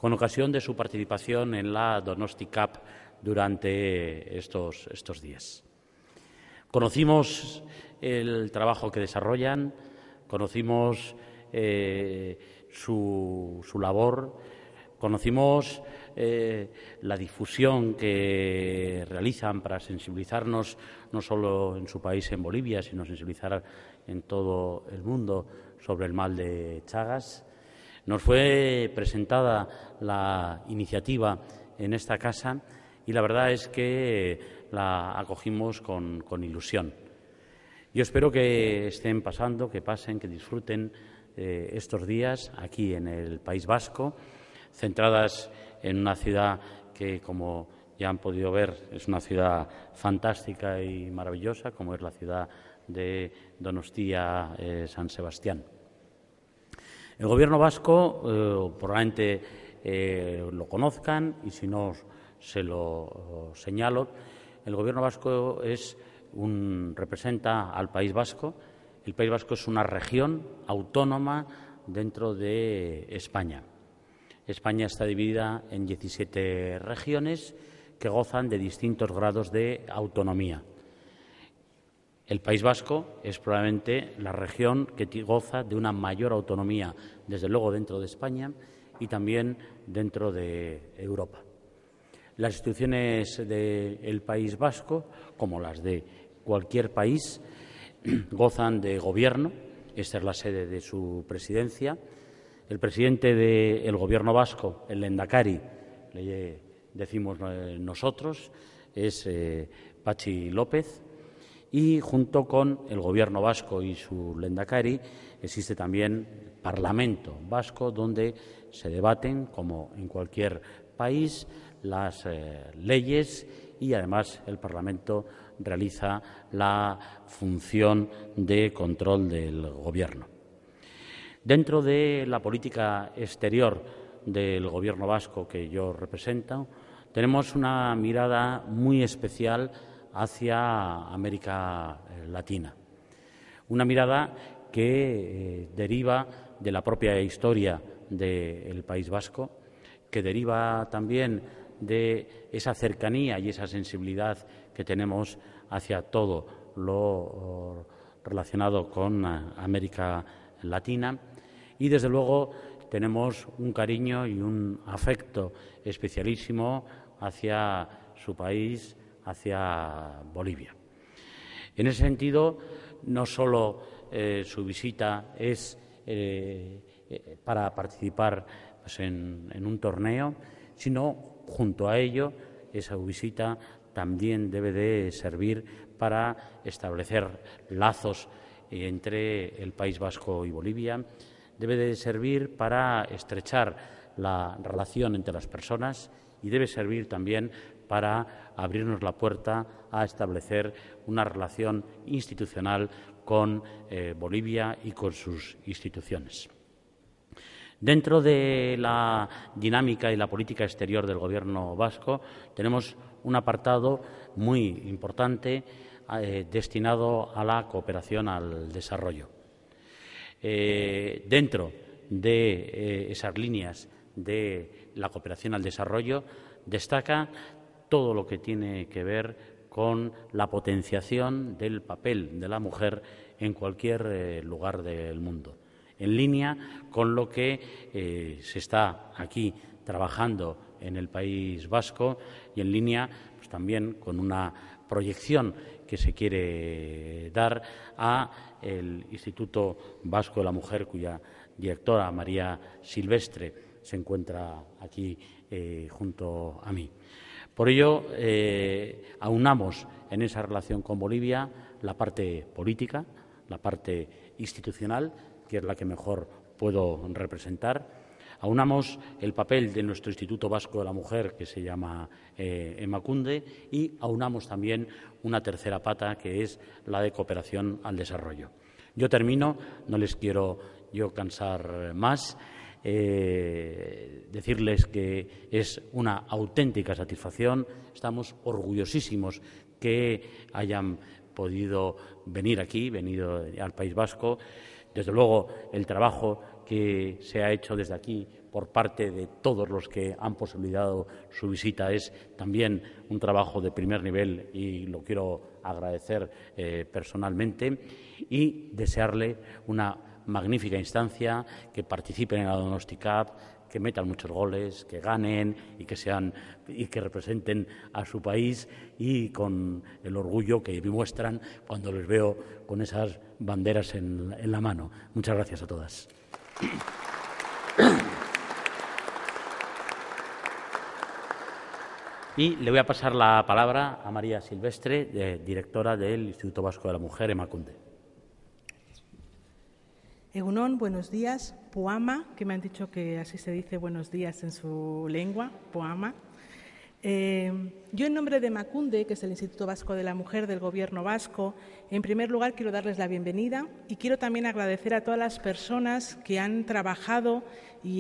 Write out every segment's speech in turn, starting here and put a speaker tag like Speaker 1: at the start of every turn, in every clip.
Speaker 1: con ocasión de su participación en la Donosti Cup durante estos días. Conocimos el trabajo que desarrollan, conocimos su labor, conocimos la difusión que realizan para sensibilizarnos no solo en su país, en Bolivia, sino sensibilizar en todo el mundo sobre el mal de Chagas. Nos fue presentada la iniciativa en esta casa y la verdad es que la acogimos con ilusión. Yo espero que estén pasando, que pasen, que disfruten estos días aquí en el País Vasco, centradas en una ciudad que, como ya han podido ver, es una ciudad fantástica y maravillosa, como es la ciudad de Donostia, San Sebastián. El Gobierno vasco, probablemente lo conozcan y si no se lo señalo, el Gobierno vasco representa al País Vasco. El País Vasco es una región autónoma dentro de España. España está dividida en 17 regiones que gozan de distintos grados de autonomía. El País Vasco es probablemente la región que goza de una mayor autonomía, desde luego dentro de España y también dentro de Europa. Las instituciones del País Vasco, como las de cualquier país, gozan de gobierno. Esta es la sede de su presidencia. El presidente del Gobierno vasco, el Lehendakari, le decimos nosotros, es Patxi López. Y junto con el Gobierno vasco y su Lehendakari existe también el Parlamento vasco, donde se debaten, como en cualquier país, las leyes y además el Parlamento realiza la función de control del Gobierno. Dentro de la política exterior del Gobierno vasco que yo represento, tenemos una mirada muy especial hacia América Latina. Una mirada que deriva de la propia historia del País Vasco, que deriva también de esa cercanía y esa sensibilidad que tenemos hacia todo lo relacionado con América Latina y, desde luego, tenemos un cariño y un afecto especialísimo hacia su país, hacia Bolivia. En ese sentido, no solo su visita es para participar en un torneo, sino junto a ello esa visita también debe de servir para establecer lazos entre el País Vasco y Bolivia, debe de servir para estrechar la relación entre las personas y debe servir también para abrirnos la puerta a establecer una relación institucional con Bolivia y con sus instituciones. Dentro de la dinámica y la política exterior del Gobierno vasco tenemos un apartado muy importante destinado a la cooperación al desarrollo. Dentro de esas líneas de la cooperación al desarrollo destaca todo lo que tiene que ver con la potenciación del papel de la mujer en cualquier lugar del mundo, en línea con lo que se está aquí trabajando en el País Vasco y en línea pues, también con una proyección que se quiere dar a el Instituto Vasco de la Mujer, cuya directora, María Silvestre, se encuentra aquí junto a mí. Por ello, aunamos en esa relación con Bolivia la parte política, la parte institucional, que es la que mejor puedo representar. Aunamos el papel de nuestro Instituto Vasco de la Mujer, que se llama Emakunde, y aunamos también una tercera pata, que es la de cooperación al desarrollo. Yo termino, no les quiero yo cansar más. Decirles que es una auténtica satisfacción, estamos orgullosísimos que hayan podido venir aquí, venido al País Vasco. Desde luego, el trabajo que se ha hecho desde aquí por parte de todos los que han posibilitado su visita. Es también un trabajo de primer nivel y lo quiero agradecer personalmente, y desearle una magnífica instancia, que participen en la Donosti Cup, que metan muchos goles, que ganen y que representen a su país, y con el orgullo que demuestran cuando les veo con esas banderas en la mano. Muchas gracias a todas. Y le voy a pasar la palabra a María Silvestre, directora del Instituto Vasco de la Mujer, Emakunde.
Speaker 2: Egunon, buenos días. Poama, que me han dicho que así se dice buenos días en su lengua, Poama. Yo, en nombre de Emakunde, que es el Instituto Vasco de la Mujer del Gobierno vasco, en primer lugar quiero darles la bienvenida y quiero también agradecer a todas las personas que han trabajado y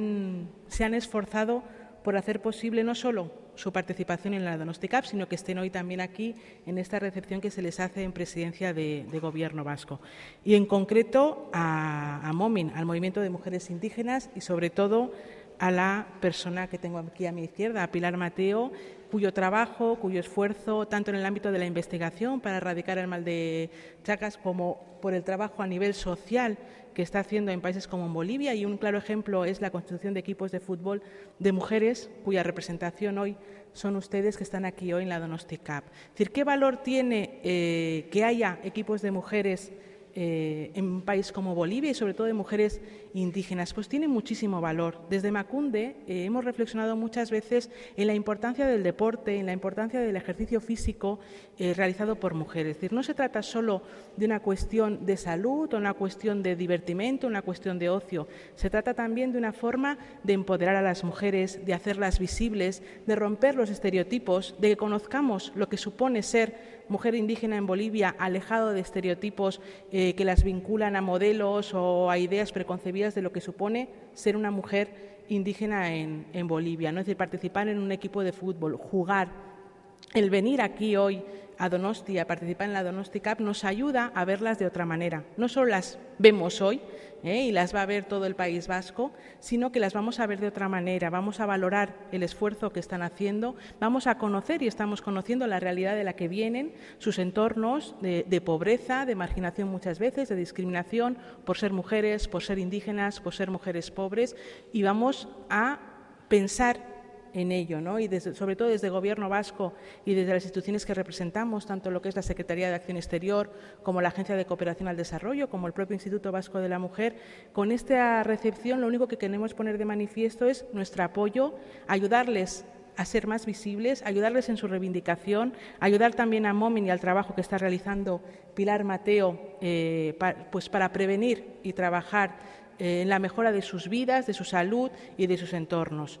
Speaker 2: se han esforzado por hacer posible no solo su participación en la Donosti Cup, sino que estén hoy también aquí en esta recepción que se les hace en Presidencia de Gobierno vasco. Y en concreto a MOMIN, al Movimiento de Mujeres Indígenas, y sobre todo a la persona que tengo aquí a mi izquierda, a Pilar Mateo, cuyo trabajo, cuyo esfuerzo, tanto en el ámbito de la investigación para erradicar el mal de Chagas, como por el trabajo a nivel social que está haciendo en países como en Bolivia, y un claro ejemplo es la constitución de equipos de fútbol de mujeres, cuya representación hoy son ustedes que están aquí hoy en la Donosti Cup. Es decir, ¿qué valor tiene que haya equipos de mujeres en un país como Bolivia y sobre todo de mujeres indígenas? Pues tiene muchísimo valor. Desde Emakunde hemos reflexionado muchas veces en la importancia del deporte, en la importancia del ejercicio físico realizado por mujeres. Es decir, no se trata solo de una cuestión de salud o una cuestión de divertimento, una cuestión de ocio. Se trata también de una forma de empoderar a las mujeres, de hacerlas visibles, de romper los estereotipos, de que conozcamos lo que supone ser mujer indígena en Bolivia, alejado de estereotipos que las vinculan a modelos o a ideas preconcebidas de lo que supone ser una mujer indígena en Bolivia, ¿no? Es decir, participar en un equipo de fútbol, jugar, el venir aquí hoy a Donosti, a participar en la Donosti Cup, nos ayuda a verlas de otra manera. No solo las vemos hoy y las va a ver todo el País Vasco, sino que las vamos a ver de otra manera. Vamos a valorar el esfuerzo que están haciendo, vamos a conocer y estamos conociendo la realidad de la que vienen, sus entornos de pobreza, de marginación muchas veces, de discriminación por ser mujeres, por ser indígenas, por ser mujeres pobres, y vamos a pensar en ello, ¿no? Y sobre todo desde el Gobierno vasco y desde las instituciones que representamos, tanto lo que es la Secretaría de Acción Exterior como la Agencia de Cooperación al Desarrollo, como el propio Instituto Vasco de la Mujer, con esta recepción lo único que queremos poner de manifiesto es nuestro apoyo, ayudarles a ser más visibles, ayudarles en su reivindicación, ayudar también a MOMIN y al trabajo que está realizando Pilar Mateo pues para prevenir y trabajar en la mejora de sus vidas, de su salud y de sus entornos.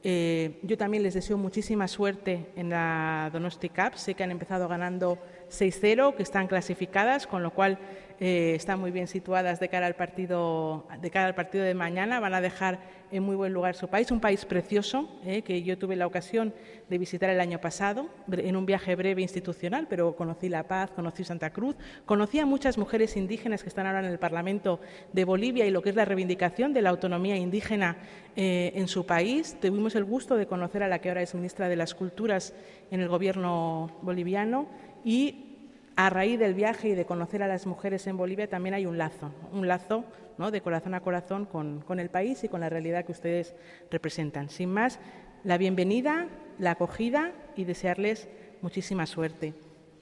Speaker 2: Yo también les deseo muchísima suerte en la Donosti Cup. Sé que han empezado ganando 6-0, que están clasificadas, con lo cual están muy bien situadas de cara al partido de mañana. Van a dejar en muy buen lugar su país, un país precioso que yo tuve la ocasión de visitar el año pasado en un viaje breve institucional, pero conocí La Paz, conocí Santa Cruz, conocí a muchas mujeres indígenas que están ahora en el Parlamento de Bolivia y lo que es la reivindicación de la autonomía indígena en su país. Tuvimos el gusto de conocer a la que ahora es ministra de las Culturas en el Gobierno boliviano, y a raíz del viaje y de conocer a las mujeres en Bolivia también hay un lazo, ¿no?, de corazón a corazón con el país y con la realidad que ustedes representan. Sin más, la bienvenida, la acogida y desearles muchísima suerte.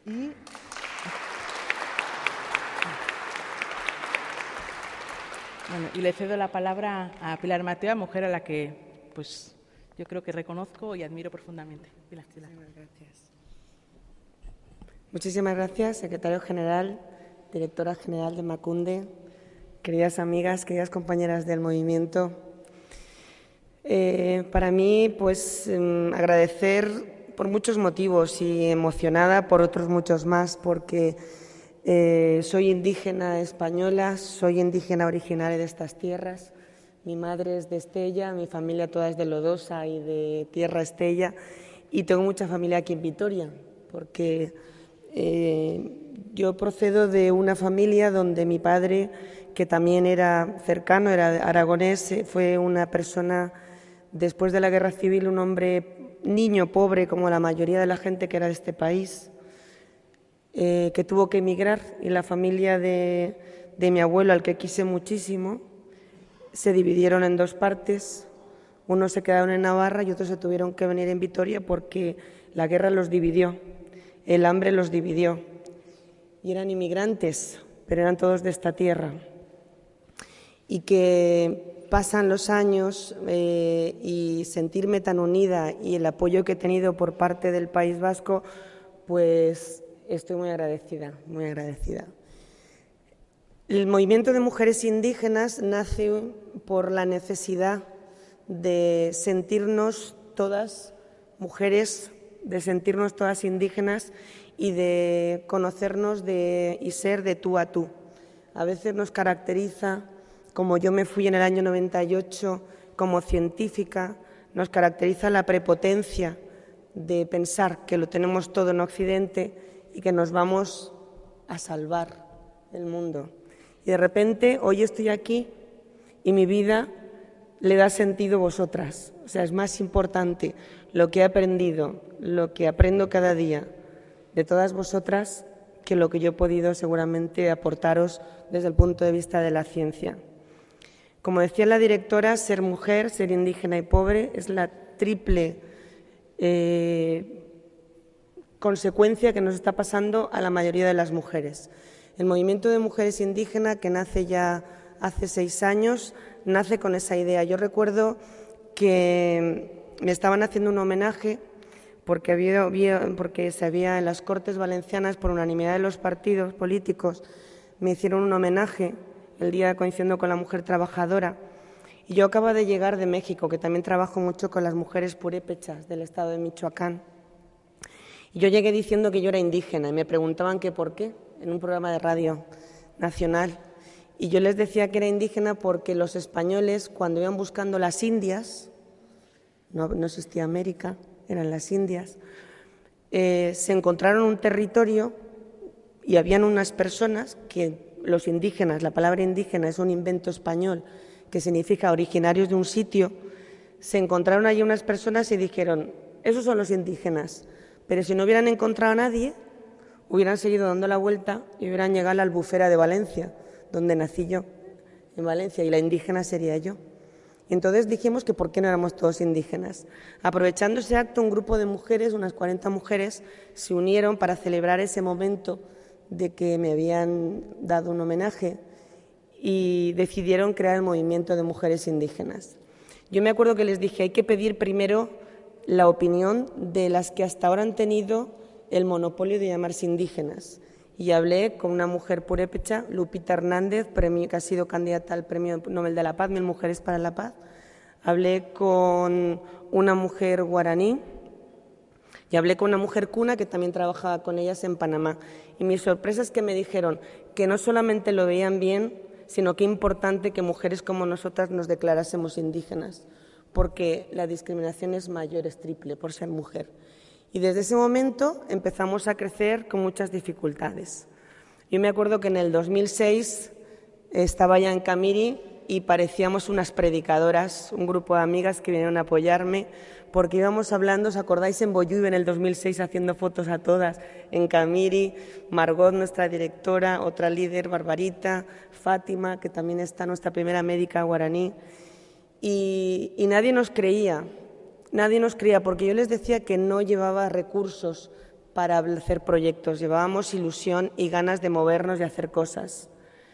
Speaker 2: Y le cedo la palabra a Pilar Mateo, mujer a la que pues yo creo que reconozco y admiro profundamente. Pilar.
Speaker 3: Gracias. Muchísimas gracias, secretario general, directora general de Emakunde, queridas amigas, queridas compañeras del movimiento. Para mí, pues agradecer por muchos motivos y emocionada por otros muchos más, porque soy indígena española, soy indígena originaria de estas tierras. Mi madre es de Estella, mi familia toda es de Lodosa y de Tierra Estella, y tengo mucha familia aquí en Vitoria, porque Yo procedo de una familia donde mi padre, que también era cercano, era aragonés, fue una persona, después de la Guerra Civil, un hombre niño pobre, como la mayoría de la gente que era de este país, que tuvo que emigrar, y la familia de mi abuelo, al que quise muchísimo, se dividieron en dos partes. Unos se quedaron en Navarra y otros se tuvieron que venir en Vitoria porque la guerra los dividió, el hambre los dividió. Y eran inmigrantes, pero eran todos de esta tierra. Y que pasan los años y sentirme tan unida y el apoyo que he tenido por parte del País Vasco, pues estoy muy agradecida, muy agradecida. El movimiento de mujeres indígenas nace por la necesidad de sentirnos todas mujeres, de sentirnos todas indígenas y de conocernos y ser de tú a tú. A veces nos caracteriza, como yo me fui en el año 98 como científica, nos caracteriza la prepotencia de pensar que lo tenemos todo en Occidente y que nos vamos a salvar el mundo. Y de repente hoy estoy aquí y mi vida le da sentido a vosotras. O sea, es más importante lo que he aprendido, lo que aprendo cada día de todas vosotras, que lo que yo he podido seguramente aportaros desde el punto de vista de la ciencia. Como decía la directora, ser mujer, ser indígena y pobre es la triple consecuencia que nos está pasando a la mayoría de las mujeres. El movimiento de mujeres indígenas, que nace ya hace 6 años, nace con esa idea. Yo recuerdo que me estaban haciendo un homenaje porque se había en las Cortes Valencianas, por unanimidad de los partidos políticos, me hicieron un homenaje el día coincidiendo con la mujer trabajadora. Y yo acabo de llegar de México, que también trabajo mucho con las mujeres purépechas del estado de Michoacán. Y yo llegué diciendo que yo era indígena y me preguntaban que por qué, en un programa de radio nacional. Y yo les decía que era indígena porque los españoles, cuando iban buscando las Indias, no existía América, eran las Indias, se encontraron un territorio y habían unas personas que los indígenas, la palabra indígena es un invento español que significa originarios de un sitio, se encontraron allí unas personas y dijeron, esos son los indígenas, pero si no hubieran encontrado a nadie, hubieran seguido dando la vuelta y hubieran llegado a la Albufera de Valencia, donde nací yo, en Valencia, y la indígena sería yo. Entonces dijimos que por qué no éramos todos indígenas. Aprovechando ese acto, un grupo de mujeres, unas 40 mujeres, se unieron para celebrar ese momento de que me habían dado un homenaje y decidieron crear el movimiento de mujeres indígenas. Yo me acuerdo que les dije, hay que pedir primero la opinión de las que hasta ahora han tenido el monopolio de llamarse indígenas. Y hablé con una mujer purépecha, Lupita Hernández, que ha sido candidata al Premio Nobel de la Paz, 1000 Mujeres para la Paz. Hablé con una mujer guaraní y hablé con una mujer cuna que también trabajaba con ellas en Panamá. Y mi sorpresa es que me dijeron que no solamente lo veían bien, sino que es importante que mujeres como nosotras nos declarásemos indígenas, porque la discriminación es mayor, es triple, por ser mujer. Y desde ese momento empezamos a crecer con muchas dificultades. Yo me acuerdo que en el 2006 estaba ya en Camiri y parecíamos unas predicadoras, un grupo de amigas que vinieron a apoyarme, porque íbamos hablando, ¿os acordáis en Boyuy en el 2006 haciendo fotos a todas? En Camiri, Margot, nuestra directora, otra líder, Barbarita, Fátima, que también está nuestra primera médica guaraní, y nadie nos creía. Nadie nos creía porque yo les decía que no llevaba recursos para hacer proyectos, llevábamos ilusión y ganas de movernos y hacer cosas.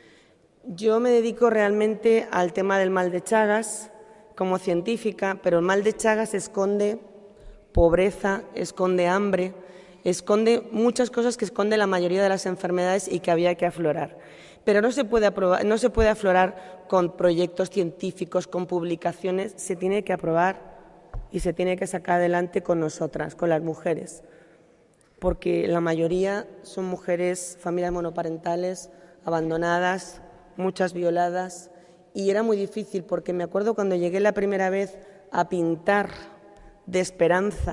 Speaker 3: Yo me dedico realmente al tema del mal de Chagas como científica, pero el mal de Chagas esconde pobreza, esconde hambre, esconde muchas cosas que esconde la mayoría de las enfermedades y que había que aflorar. Pero no se puede aflorar con proyectos científicos, con publicaciones, se tiene que aprobar y se tiene que sacar adelante con nosotras, con las mujeres, porque la mayoría son mujeres, familias monoparentales, abandonadas, muchas violadas, y era muy difícil porque me acuerdo cuando llegué la primera vez a pintar de esperanza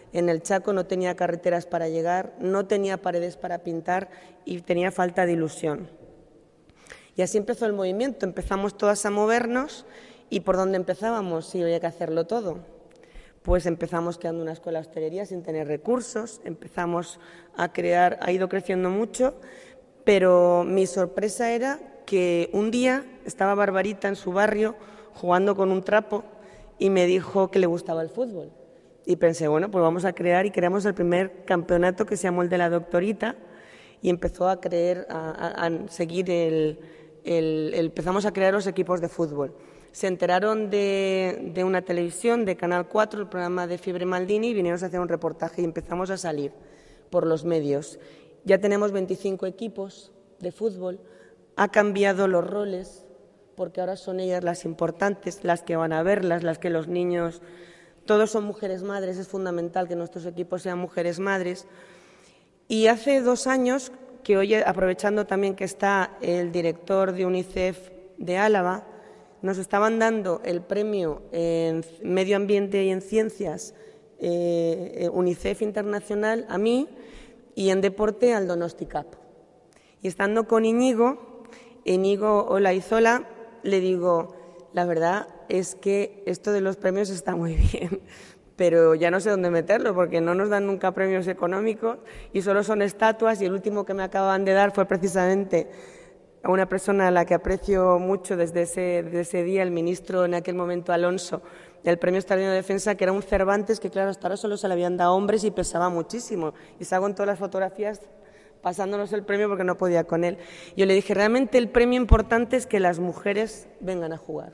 Speaker 3: En el Chaco no tenía carreteras para llegar, no tenía paredes para pintar y tenía falta de ilusión. Y así empezó el movimiento, empezamos todas a movernos. ¿Y por dónde empezábamos si había que hacerlo todo? Pues empezamos creando una escuela de hostelería sin tener recursos, empezamos a crear, ha ido creciendo mucho, pero mi sorpresa era que un día estaba Barbarita en su barrio jugando con un trapo y me dijo que le gustaba el fútbol. Y pensé, bueno, pues vamos a crear y creamos el primer campeonato que se llamó el de la Doctorita y empezó a seguir empezamos a crear los equipos de fútbol. Se enteraron de una televisión, de Canal 4, el programa de Fiebre Maldini, y vinieron a hacer un reportaje y empezamos a salir por los medios. Ya tenemos 25 equipos de fútbol, ha cambiado los roles, porque ahora son ellas las importantes, las que van a verlas, las que los niños... Todos son mujeres madres, es fundamental que nuestros equipos sean mujeres madres. Y hace 2 años, que hoy, aprovechando también que está el director de UNICEF de Álava, nos estaban dando el premio en Medio Ambiente y en Ciencias UNICEF Internacional a mí y en Deporte al Donosti Cup. Y estando con Íñigo Olaizola, le digo, la verdad es que esto de los premios está muy bien, pero ya no sé dónde meterlo porque no nos dan nunca premios económicos y solo son estatuas, y el último que me acaban de dar fue precisamente a una persona a la que aprecio mucho desde ese día, el ministro en aquel momento, Alonso, del Premio Extraordinario de Defensa, que era un Cervantes que, claro, hasta ahora solo se le habían dado a hombres y pesaba muchísimo. Y salgo en todas las fotografías pasándonos el premio porque no podía con él. Yo le dije, realmente el premio importante es que las mujeres vengan a jugar.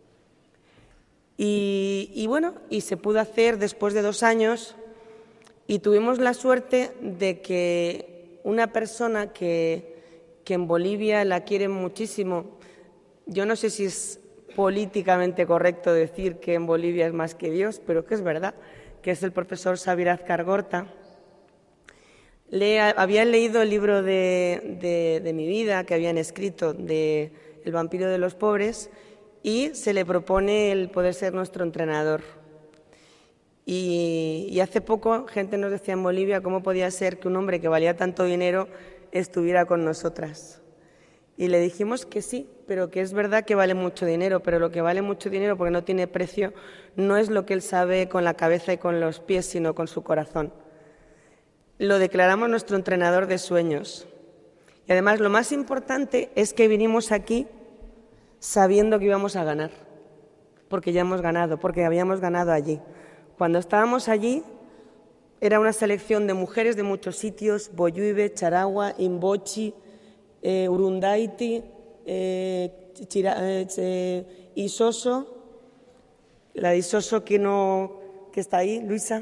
Speaker 3: Y bueno, y se pudo hacer después de 2 años y tuvimos la suerte de que una persona que en Bolivia la quieren muchísimo. Yo no sé si es políticamente correcto decir que en Bolivia es más que Dios, pero que es verdad, que es el profesor Xavier Azcar Gorta. Había leído el libro de mi vida que habían escrito de El vampiro de los pobres y se le propone el poder ser nuestro entrenador. Y hace poco gente nos decía en Bolivia cómo podía ser que un hombre que valía tanto dinero estuviera con nosotras. Y le dijimos que sí, pero que es verdad que vale mucho dinero, pero lo que vale mucho dinero porque no tiene precio no es lo que él sabe con la cabeza y con los pies, sino con su corazón. Lo declaramos nuestro entrenador de sueños. Y además lo más importante es que vinimos aquí sabiendo que íbamos a ganar, porque ya hemos ganado, porque habíamos ganado allí. Cuando estábamos allí era una selección de mujeres de muchos sitios, Boyuibe, Charagua, Imbochi, Urundaiti, Isoso, la de Isoso que está ahí, Luisa,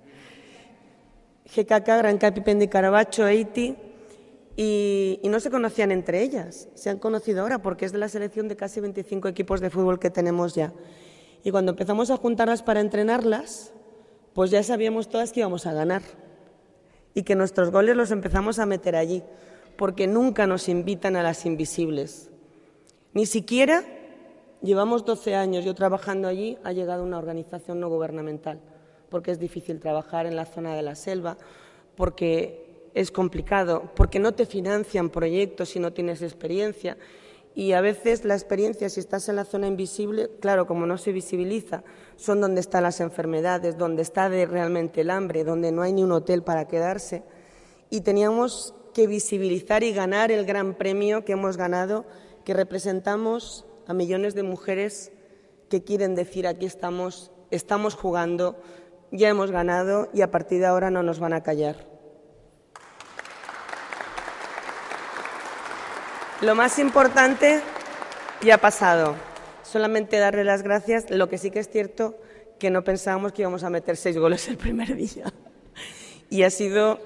Speaker 3: GKK, Gran Capi, Pendi, Carabacho, Eiti, y no se conocían entre ellas, se han conocido ahora porque es de la selección de casi 25 equipos de fútbol que tenemos ya. Y cuando empezamos a juntarlas para entrenarlas, pues ya sabíamos todas que íbamos a ganar y que nuestros goles los empezamos a meter allí, porque nunca nos invitan a las invisibles. Ni siquiera llevamos 12 años yo trabajando allí, ha llegado una organización no gubernamental, porque es difícil trabajar en la zona de la selva, porque es complicado, porque no te financian proyectos si no tienes experiencia. Y a veces la experiencia, si estás en la zona invisible, claro, como no se visibiliza, son donde están las enfermedades, donde está realmente el hambre, donde no hay ni un hotel para quedarse. Y teníamos que visibilizar y ganar el gran premio que hemos ganado, que representamos a millones de mujeres que quieren decir aquí estamos jugando, ya hemos ganado y a partir de ahora no nos van a callar. Lo más importante ya ha pasado, solamente darle las gracias. Lo que sí que es cierto que no pensábamos que íbamos a meter 6 goles el primer día y ha sido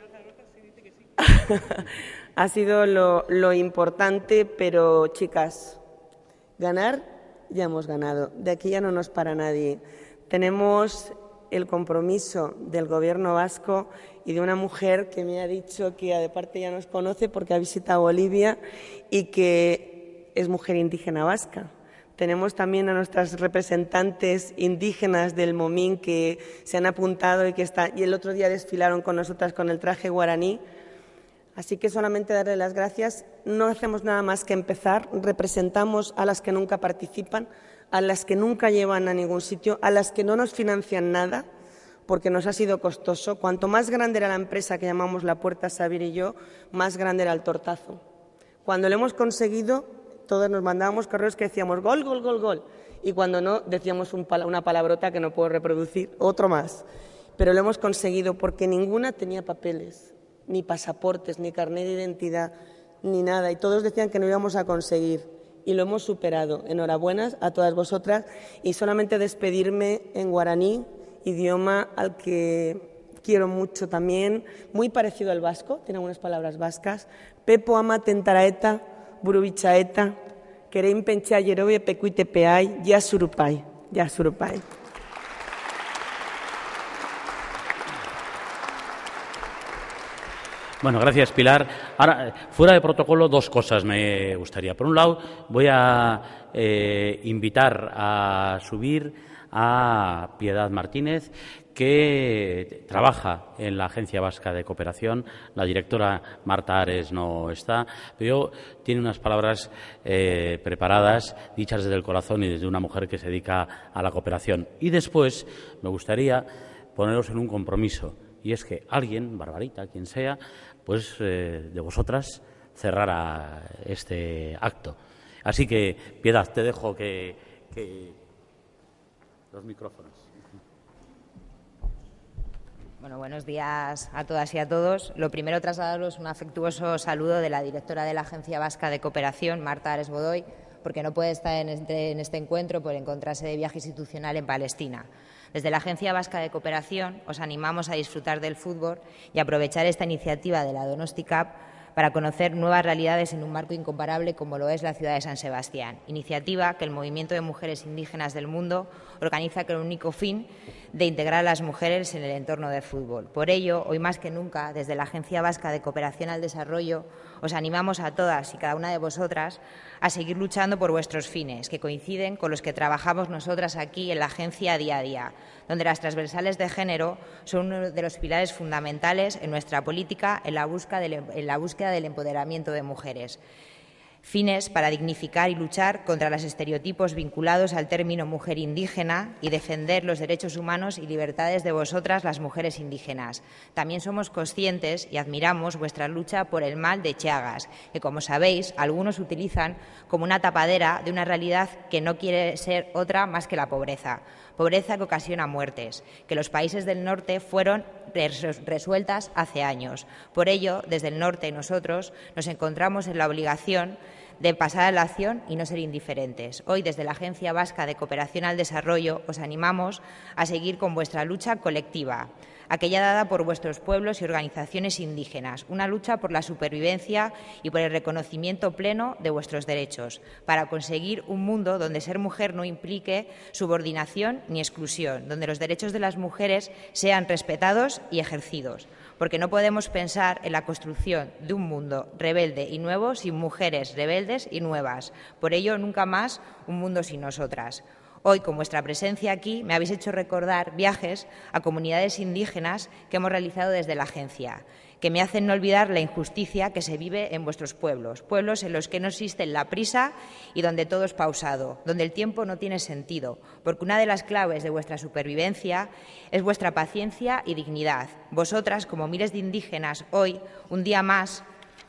Speaker 3: lo importante, pero chicas, ganar ya hemos ganado, de aquí ya no nos para nadie. Tenemos el compromiso del Gobierno vasco y de una mujer que me ha dicho que aparte ya nos conoce porque ha visitado Bolivia y que es mujer indígena vasca, Tenemos también a nuestras representantes indígenas del Momín que se han apuntado y el otro día desfilaron con nosotras con el traje guaraní. Así que solamente darle las gracias. No hacemos nada más que empezar. Representamos a las que nunca participan, a las que nunca llevan a ningún sitio, a las que no nos financian nada, porque nos ha sido costoso. Cuanto más grande era la empresa que llamamos La Puerta Sabir y yo, más grande era el tortazo. Cuando lo hemos conseguido, todos nos mandábamos correos que decíamos gol, gol, gol, gol. Y cuando no, decíamos una palabrota que no puedo reproducir, otro más. Pero lo hemos conseguido porque ninguna tenía papeles, ni pasaportes, ni carnet de identidad, ni nada. Y todos decían que no íbamos a conseguir. Y lo hemos superado. Enhorabuena a todas vosotras. Y solamente despedirme en guaraní, idioma al que quiero mucho también, muy parecido al vasco, tiene algunas palabras vascas. Pepo ama tentaraeta, burubichaeta, kerein pentsea jerobe pekuitepeai, ya surupai, ya surupai.
Speaker 1: Bueno, gracias, Pilar. Ahora, fuera de protocolo, dos cosas me gustaría. Por un lado, voy a invitar a subir a Piedad Martínez, que trabaja en la Agencia Vasca de Cooperación. La directora Marta Ares no está, pero tiene unas palabras preparadas, dichas desde el corazón y desde una mujer que se dedica a la cooperación. Y después me gustaría poneros en un compromiso, y es que alguien, Barbarita, quien sea, pues de vosotras cerrara este acto. Así que, Piedad, te dejo que los micrófonos.
Speaker 4: Bueno, buenos días a todas y a todos. Lo primero, trasladaros un afectuoso saludo de la directora de la Agencia Vasca de Cooperación, Marta Ares Godoy, porque no puede estar en este encuentro por encontrarse de viaje institucional en Palestina. Desde la Agencia Vasca de Cooperación os animamos a disfrutar del fútbol y aprovechar esta iniciativa de la Donosti Cup para conocer nuevas realidades en un marco incomparable como lo es la ciudad de San Sebastián. Iniciativa que el Movimiento de Mujeres Indígenas del Mundo organiza con el único fin de integrar a las mujeres en el entorno del fútbol. Por ello, hoy más que nunca, desde la Agencia Vasca de Cooperación al Desarrollo, os animamos a todas y cada una de vosotras a seguir luchando por vuestros fines, que coinciden con los que trabajamos nosotras aquí en la agencia día a día, donde las transversales de género son uno de los pilares fundamentales en nuestra política en la búsqueda del empoderamiento de mujeres. Fines para dignificar y luchar contra los estereotipos vinculados al término mujer indígena y defender los derechos humanos y libertades de vosotras, las mujeres indígenas. También somos conscientes y admiramos vuestra lucha por el mal de Chiagas, que, como sabéis, algunos utilizan como una tapadera de una realidad que no quiere ser otra más que la pobreza. Pobreza que ocasiona muertes, que los países del norte fueron resueltas hace años. Por ello, desde el norte nosotros nos encontramos en la obligación de pasar a la acción y no ser indiferentes. Hoy, desde la Agencia Vasca de Cooperación al Desarrollo, os animamos a seguir con vuestra lucha colectiva, aquella dada por vuestros pueblos y organizaciones indígenas, una lucha por la supervivencia y por el reconocimiento pleno de vuestros derechos, para conseguir un mundo donde ser mujer no implique subordinación ni exclusión, donde los derechos de las mujeres sean respetados y ejercidos, porque no podemos pensar en la construcción de un mundo rebelde y nuevo sin mujeres rebeldes y nuevas. Por ello, nunca más un mundo sin nosotras. Hoy, con vuestra presencia aquí, me habéis hecho recordar viajes a comunidades indígenas que hemos realizado desde la agencia, que me hacen no olvidar la injusticia que se vive en vuestros pueblos, pueblos en los que no existe la prisa y donde todo es pausado, donde el tiempo no tiene sentido, porque una de las claves de vuestra supervivencia es vuestra paciencia y dignidad. Vosotras, como miles de indígenas, hoy, un día más,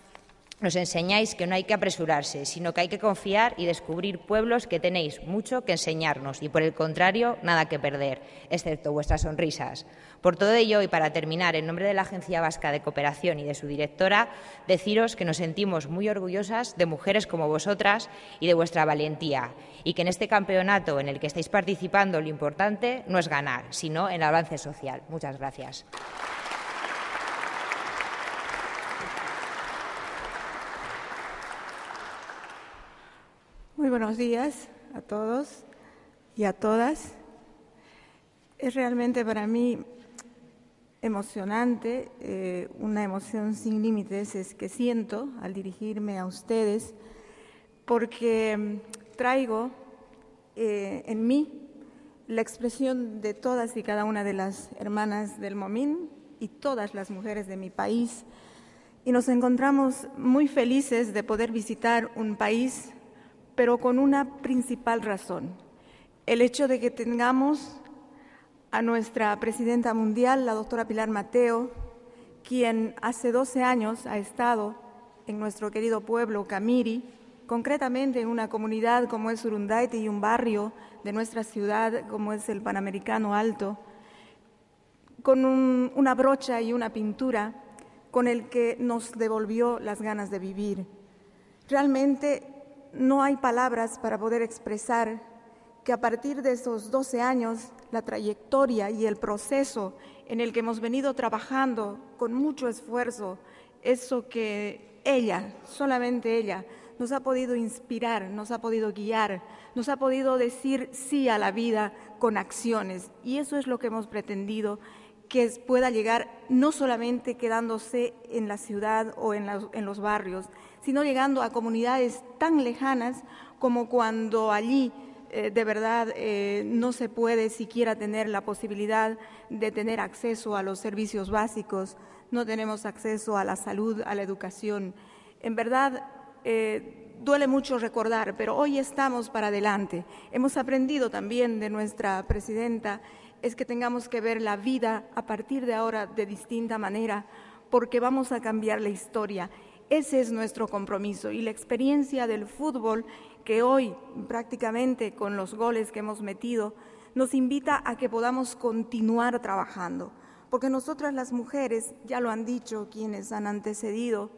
Speaker 4: nos enseñáis que no hay que apresurarse, sino que hay que confiar y descubrir pueblos que tenéis mucho que enseñarnos y, por el contrario, nada que perder, excepto vuestras sonrisas. Por todo ello, y para terminar, en nombre de la Agencia Vasca de Cooperación y de su directora, deciros que nos sentimos muy orgullosas de mujeres como vosotras y de vuestra valentía, y que en este campeonato en el que estáis participando lo importante no es ganar, sino el avance social. Muchas gracias.
Speaker 5: Muy buenos días a todos y a todas. Es realmente para mí emocionante, una emoción sin límites es que siento al dirigirme a ustedes, porque traigo en mí la expresión de todas y cada una de las hermanas del Momín y todas las mujeres de mi país. Y nos encontramos muy felices de poder visitar un país, pero con una principal razón: el hecho de que tengamos a nuestra presidenta mundial, la doctora Pilar Mateo, quien hace 12 años ha estado en nuestro querido pueblo Camiri, concretamente en una comunidad como es Urundaite y un barrio de nuestra ciudad como es el Panamericano Alto, con una brocha y una pintura con el que nos devolvió las ganas de vivir. Realmente no hay palabras para poder expresar que a partir de esos 12 años, la trayectoria y el proceso en el que hemos venido trabajando con mucho esfuerzo, eso que ella, solamente ella, nos ha podido inspirar, nos ha podido guiar, nos ha podido decir sí a la vida con acciones. Y eso es lo que hemos pretendido, que pueda llegar no solamente quedándose en la ciudad o en los barrios, sino llegando a comunidades tan lejanas como cuando allí de verdad no se puede siquiera tener la posibilidad de tener acceso a los servicios básicos, no tenemos acceso a la salud, a la educación. En verdad, duele mucho recordar, pero hoy estamos para adelante. Hemos aprendido también de nuestra presidenta es que tengamos que ver la vida a partir de ahora de distinta manera, porque vamos a cambiar la historia. Ese es nuestro compromiso y la experiencia del fútbol, que hoy prácticamente con los goles que hemos metido, nos invita a que podamos continuar trabajando. Porque nosotras las mujeres, ya lo han dicho quienes han antecedido,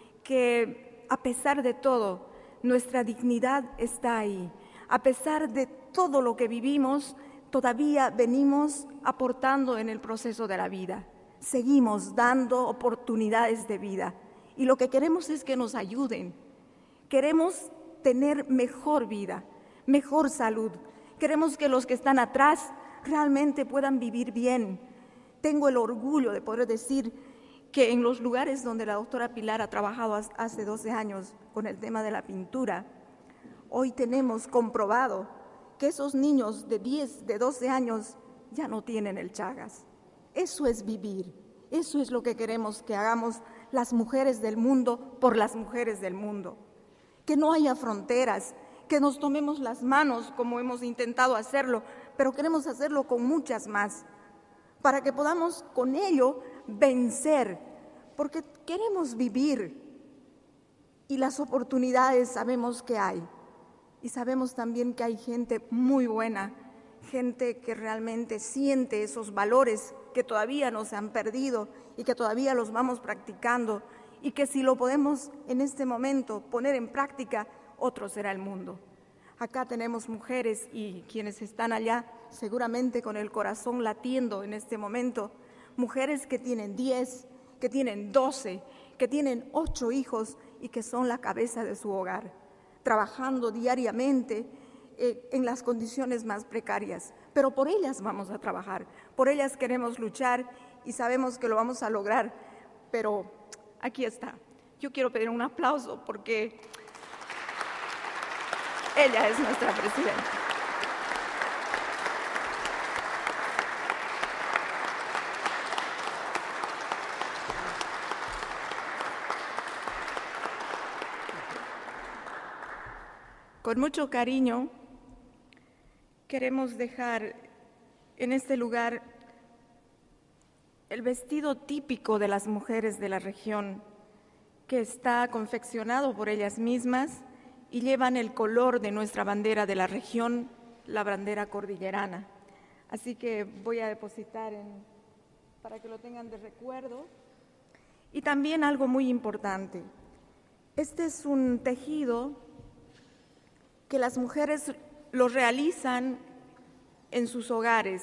Speaker 5: que a pesar de todo, nuestra dignidad está ahí. A pesar de todo lo que vivimos, todavía venimos aportando en el proceso de la vida. Seguimos dando oportunidades de vida. Y lo que queremos es que nos ayuden. Queremos tener mejor vida, mejor salud. Queremos que los que están atrás realmente puedan vivir bien. Tengo el orgullo de poder decir que en los lugares donde la doctora Pilar ha trabajado hace 12 años con el tema de la pintura, hoy tenemos comprobado que esos niños de 10, de 12 años ya no tienen el Chagas. Eso es vivir, eso es lo que queremos que hagamos las mujeres del mundo por las mujeres del mundo. Que no haya fronteras, que nos tomemos las manos como hemos intentado hacerlo, pero queremos hacerlo con muchas más, para que podamos con ello vencer, porque queremos vivir y las oportunidades sabemos que hay. Y sabemos también que hay gente muy buena, gente que realmente siente esos valores que todavía no se han perdido y que todavía los vamos practicando y que si lo podemos en este momento poner en práctica, otro será el mundo. Acá tenemos mujeres y quienes están allá seguramente con el corazón latiendo en este momento, mujeres que tienen 10, que tienen 12, que tienen 8 hijos y que son la cabeza de su hogar, trabajando diariamente en las condiciones más precarias. Pero por ellas vamos a trabajar, por ellas queremos luchar y sabemos que lo vamos a lograr. Pero aquí está. Yo quiero pedir un aplauso porque ella es nuestra presidenta. Con mucho cariño queremos dejar en este lugar el vestido típico de las mujeres de la región, que está confeccionado por ellas mismas y llevan el color de nuestra bandera de la región, la bandera cordillerana. Así que voy a depositar para que lo tengan de recuerdo. Y también algo muy importante, este es un tejido que las mujeres lo realizan en sus hogares.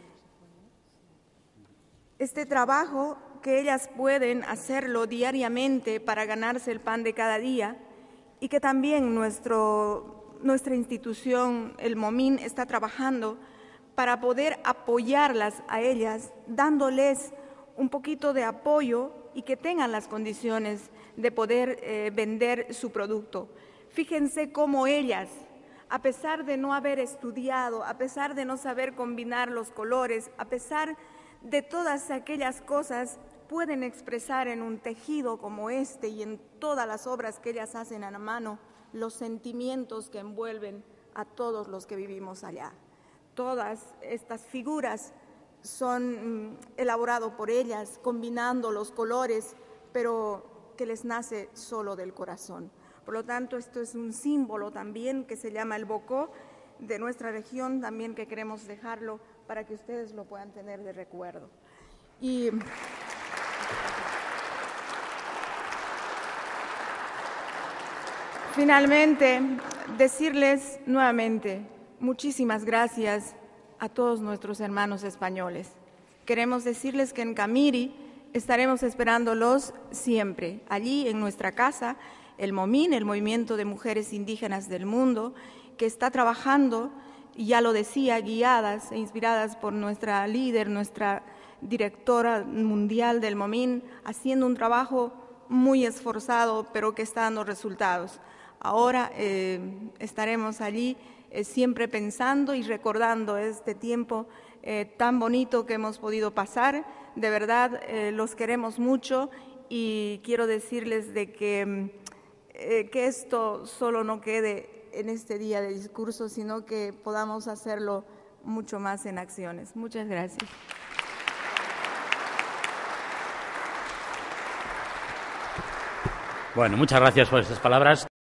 Speaker 5: Este trabajo que ellas pueden hacerlo diariamente para ganarse el pan de cada día y que también nuestra institución, el Momín, está trabajando para poder apoyarlas a ellas, dándoles un poquito de apoyo y que tengan las condiciones de poder vender su producto. Fíjense cómo ellas, a pesar de no haber estudiado, a pesar de no saber combinar los colores, a pesar de todas aquellas cosas, pueden expresar en un tejido como este y en todas las obras que ellas hacen a la mano los sentimientos que envuelven a todos los que vivimos allá. Todas estas figuras son elaboradas por ellas, combinando los colores, pero que les nace solo del corazón. Por lo tanto, esto es un símbolo también que se llama el bocó de nuestra región, también que queremos dejarlo para que ustedes lo puedan tener de recuerdo. Y finalmente, decirles nuevamente muchísimas gracias a todos nuestros hermanos españoles. Queremos decirles que en Camiri estaremos esperándolos siempre, allí en nuestra casa, el MOMIN, el Movimiento de Mujeres Indígenas del Mundo, que está trabajando, y ya lo decía, guiadas e inspiradas por nuestra líder, nuestra directora mundial del MOMIN, haciendo un trabajo muy esforzado, pero que está dando resultados. Ahora estaremos allí siempre pensando y recordando este tiempo tan bonito que hemos podido pasar. De verdad, los queremos mucho y quiero decirles de que esto solo no quede en este día de discurso, sino que podamos hacerlo mucho más en acciones. Muchas gracias.
Speaker 1: Bueno, muchas gracias por estas palabras.